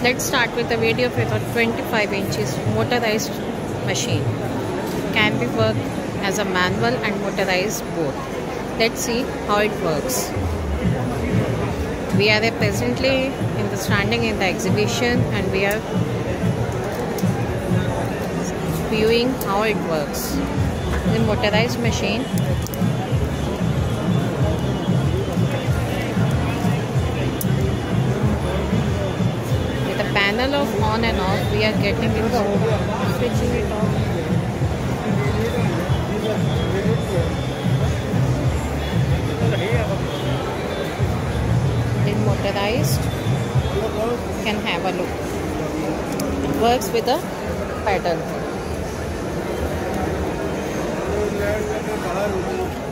Let's start with a video with a 25 inches motorized machine. Can be worked as a manual and motorized both. Let's see how it works. We are presently standing in the exhibition and we are viewing how it works. The motorized machine. With a panel of on and off, we are getting it, switching it off. In motorized, you can have a look. It works with a pedal.